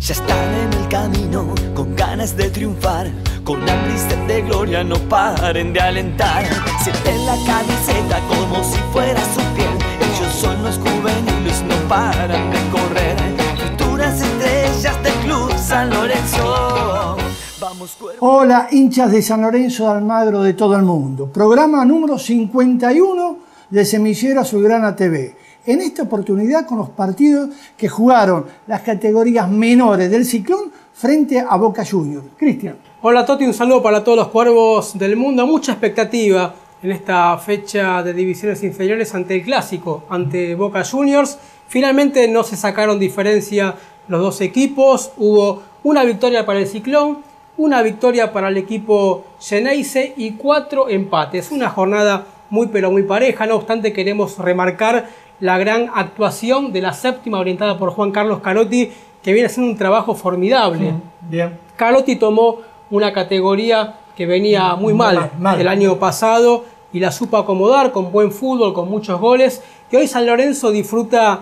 Ya están en el camino, con ganas de triunfar, con hambre y sed de gloria, no paren de alentar. Sienten la camiseta como si fuera su piel. Ellos son los juveniles, no paran de correr. Futuras estrellas del Club San Lorenzo. Vamos, Hola, hinchas de San Lorenzo de Almagro de todo el mundo. Programa número 51 de Semillero Azulgrana TV. En esta oportunidad con los partidos que jugaron las categorías menores del Ciclón frente a Boca Juniors. Cristian. Hola Toti, un saludo para todos los cuervos del mundo. Mucha expectativa en esta fecha de divisiones inferiores ante el clásico, ante Boca Juniors. Finalmente no se sacaron diferencia los dos equipos. Hubo una victoria para el Ciclón, una victoria para el equipo Xeneize y 4 empates. Una jornada muy pero muy pareja. No obstante, queremos remarcar la gran actuación de la séptima orientada por Juan Carlos Carotti, que viene haciendo un trabajo formidable. Bien. Carotti tomó una categoría que venía muy mal el año pasado y la supo acomodar con buen fútbol, con muchos goles. Y hoy San Lorenzo disfruta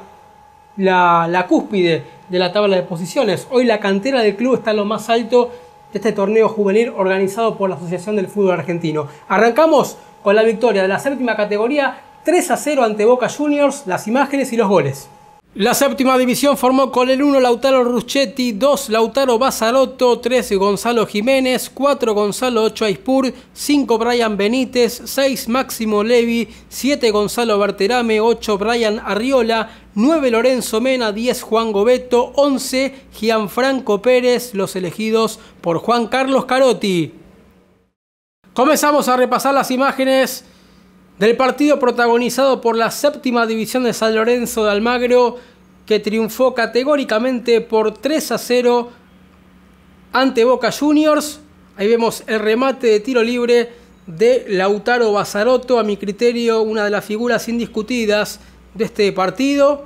la cúspide de la tabla de posiciones. Hoy la cantera del club está en lo más alto de este torneo juvenil organizado por la Asociación del Fútbol Argentino. Arrancamos con la victoria de la séptima categoría, 3-0 ante Boca Juniors, las imágenes y los goles. La séptima división formó con el 1 Lautaro Ruschetti, 2 Lautaro Bazzarotto, 3 Gonzalo Jiménez, 4 Gonzalo Ochoaispur, 5 Brian Benítez, 6 Máximo Levi, 7 Gonzalo Berterame, 8 Brian Arriola, 9 Lorenzo Mena, 10 Juan Gobeto, 11 Gianfranco Pérez, los elegidos por Juan Carlos Carotti. Comenzamos a repasar las imágenes del partido protagonizado por la séptima división de San Lorenzo de Almagro, que triunfó categóricamente por 3-0 ante Boca Juniors. Ahí vemos el remate de tiro libre de Lautaro Bazzarotto, a mi criterio una de las figuras indiscutidas de este partido.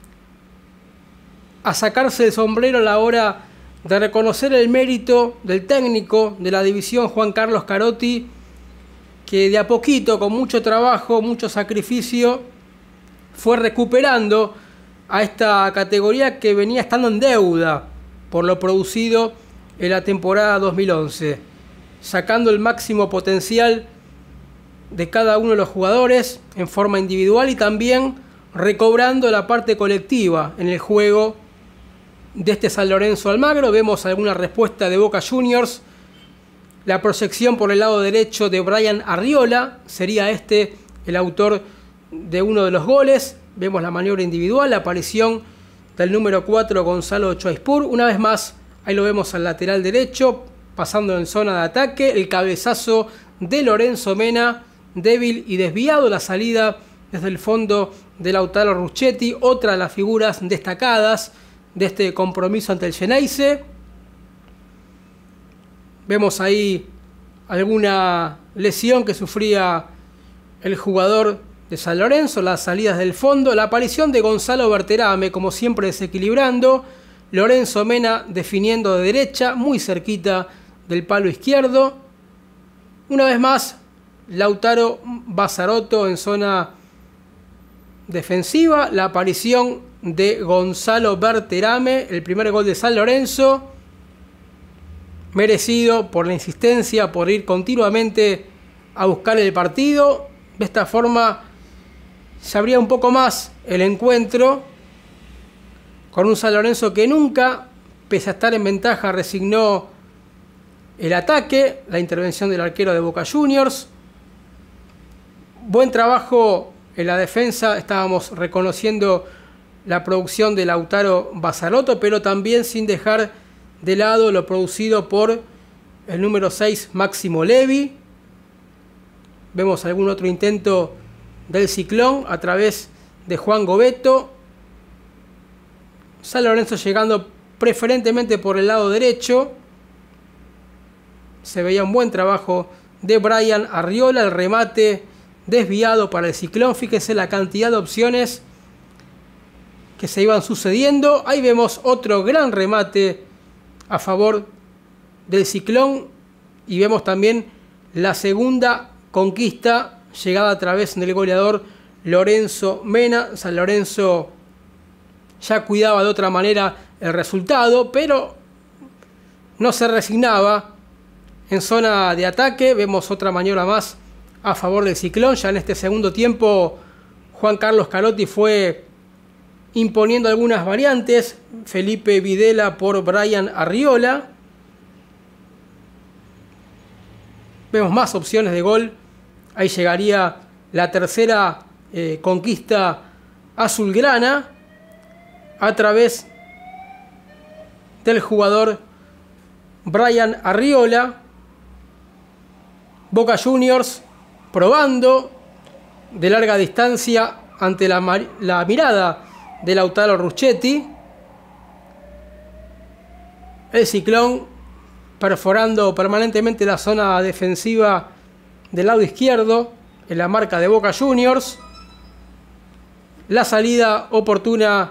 A sacarse el sombrero a la hora de reconocer el mérito del técnico de la división, Juan Carlos Carotti, que de a poquito, con mucho trabajo, mucho sacrificio, fue recuperando a esta categoría que venía estando en deuda por lo producido en la temporada 2011, sacando el máximo potencial de cada uno de los jugadores en forma individual y también recobrando la parte colectiva en el juego de este San Lorenzo Almagro. Vemos alguna respuesta de Boca Juniors. La proyección por el lado derecho de Brian Arriola, sería este el autor de uno de los goles. Vemos la maniobra individual, la aparición del número 4 Gonzalo Ochoaispur. Una vez más, ahí lo vemos al lateral derecho, pasando en zona de ataque. El cabezazo de Lorenzo Mena, débil y desviado. La salida desde el fondo de Lautaro Ruschetti, otra de las figuras destacadas de este compromiso ante el Xeneize. Vemos ahí alguna lesión que sufría el jugador de San Lorenzo, las salidas del fondo, la aparición de Gonzalo Berterame, como siempre desequilibrando, Lorenzo Mena definiendo de derecha, muy cerquita del palo izquierdo. Una vez más, Lautaro Bazzarotto en zona defensiva, la aparición de Gonzalo Berterame, el primer gol de San Lorenzo, merecido por la insistencia, por ir continuamente a buscar el partido. De esta forma se abría un poco más el encuentro, con un San Lorenzo que nunca, pese a estar en ventaja, resignó el ataque, la intervención del arquero de Boca Juniors. Buen trabajo en la defensa, estábamos reconociendo la producción de Lautaro Bazzarotto, pero también sin dejar de lado lo producido por el número 6 Máximo Levi. Vemos algún otro intento del Ciclón a través de Juan Gobeto. San Lorenzo llegando preferentemente por el lado derecho. Se veía un buen trabajo de Brian Arriola, el remate desviado para el Ciclón. Fíjese la cantidad de opciones que se iban sucediendo. Ahí vemos otro gran remate a favor del Ciclón y vemos también la segunda conquista llegada a través del goleador Lorenzo Mena. San Lorenzo ya cuidaba de otra manera el resultado, pero no se resignaba. En zona de ataque vemos otra maniobra más a favor del Ciclón. Ya en este segundo tiempo Juan Carlos Carotti fue imponiendo algunas variantes. Felipe Videla por Brian Arriola. Vemos más opciones de gol. Ahí llegaría la tercera conquista azulgrana a través del jugador Brian Arriola. Boca Juniors probando de larga distancia ante la mirada de Lautaro Ruschetti. El Ciclón perforando permanentemente la zona defensiva del lado izquierdo en la marca de Boca Juniors. La salida oportuna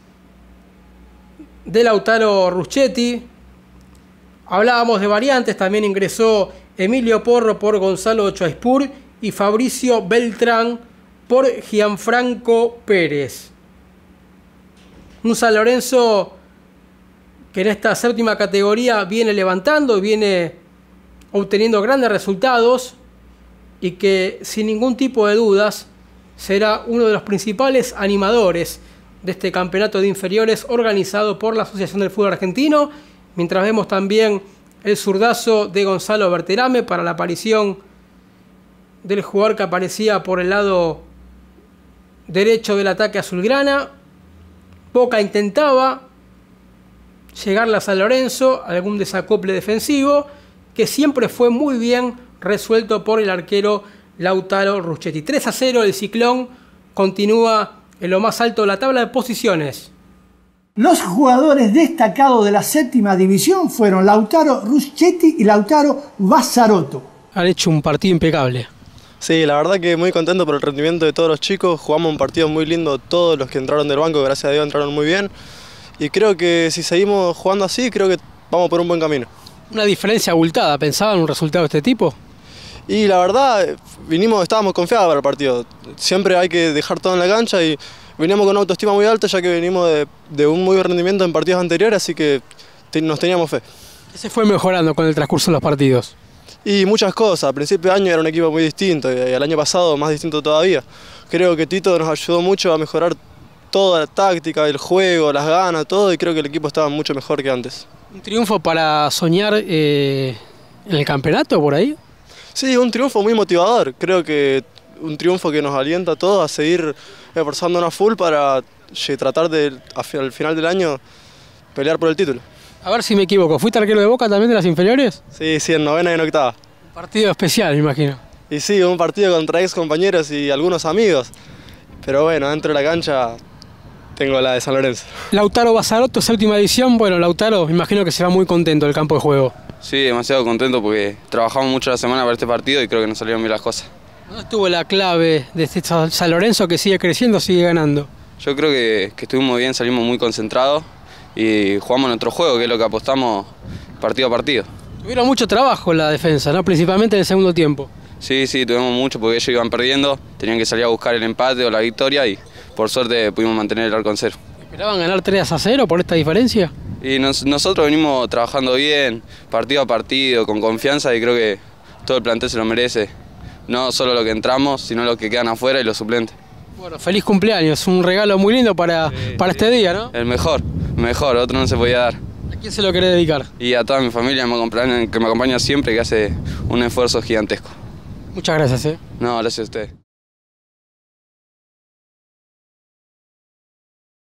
de Lautaro Ruschetti. Hablábamos de variantes, también ingresó Emilio Porro por Gonzalo Choaispur y Fabricio Beltrán por Gianfranco Pérez. Un San Lorenzo que en esta séptima categoría viene levantando, viene obteniendo grandes resultados y que sin ningún tipo de dudas será uno de los principales animadores de este campeonato de inferiores organizado por la Asociación del Fútbol Argentino, mientras vemos también el zurdazo de Gonzalo Berterame para la aparición del jugador que aparecía por el lado derecho del ataque azulgrana. Boca intentaba llegarle a San Lorenzo, algún desacople defensivo, que siempre fue muy bien resuelto por el arquero Lautaro Ruschetti. 3-0, el Ciclón continúa en lo más alto de la tabla de posiciones. Los jugadores destacados de la séptima división fueron Lautaro Ruschetti y Lautaro Bazzarotto. Han hecho un partido impecable. Sí, la verdad que muy contento por el rendimiento de todos los chicos. Jugamos un partido muy lindo, todos los que entraron del banco, gracias a Dios, entraron muy bien. Y creo que si seguimos jugando así, creo que vamos por un buen camino. Una diferencia abultada, ¿pensaban un resultado de este tipo? Y la verdad, estábamos confiados para el partido. Siempre hay que dejar todo en la cancha y veníamos con una autoestima muy alta, ya que venimos de un muy buen rendimiento en partidos anteriores, así que nos teníamos fe. ¿Qué se fue mejorando con el transcurso de los partidos? Y muchas cosas. A principio de año era un equipo muy distinto y el año pasado más distinto todavía. Creo que Tito nos ayudó mucho a mejorar toda la táctica, el juego, las ganas, todo, y creo que el equipo estaba mucho mejor que antes. ¿Un triunfo para soñar en el campeonato por ahí? Sí, un triunfo muy motivador. Creo que un triunfo que nos alienta a todos a seguir esforzándonos full para tratar de, al final del año, pelear por el título. A ver si me equivoco, ¿fuiste arquero de Boca también de las inferiores? Sí, en novena y en octava. Un partido especial, me imagino. Y sí, un partido contra ex compañeros y algunos amigos. Pero bueno, dentro de la cancha tengo la de San Lorenzo. Lautaro Bazzarotto, séptima edición. Bueno, Lautaro, me imagino que será muy contento del campo de juego. Sí, demasiado contento porque trabajamos mucho la semana para este partido y creo que nos salieron bien las cosas. ¿Dónde estuvo la clave de este San Lorenzo que sigue creciendo, sigue ganando? Yo creo que estuvimos bien, salimos muy concentrados y jugamos nuestro juego, que es lo que apostamos partido a partido. Tuvieron mucho trabajo en la defensa, ¿no? Principalmente en el segundo tiempo. Sí, tuvimos mucho porque ellos iban perdiendo, tenían que salir a buscar el empate o la victoria y por suerte pudimos mantener el arco en cero. ¿Esperaban ganar 3-0 por esta diferencia? Y nosotros venimos trabajando bien, partido a partido, con confianza y creo que todo el plantel se lo merece. No solo lo que entramos, sino los que quedan afuera y los suplentes. Bueno, feliz cumpleaños, un regalo muy lindo para este día, ¿no? El mejor, otro no se podía dar. ¿A quién se lo querés dedicar? Y a toda mi familia que me acompaña siempre, que hace un esfuerzo gigantesco. Muchas gracias. No, gracias a ustedes.